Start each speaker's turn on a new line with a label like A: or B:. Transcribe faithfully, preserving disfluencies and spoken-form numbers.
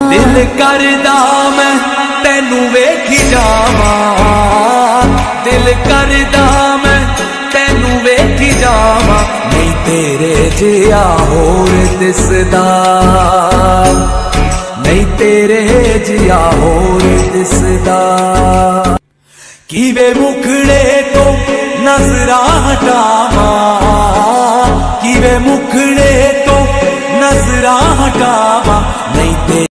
A: दिल करदा मैं तेनू वेखी जावां, दिल करदा मैं तेनू वेखी जावां, नहीं तेरे जिया होर दिसदा, नहीं तेरे जिया होर दिसदा। किवे मुखड़े तो नजरा हटावां, किवे मुखड़े तो नजरा हटावां, नहीं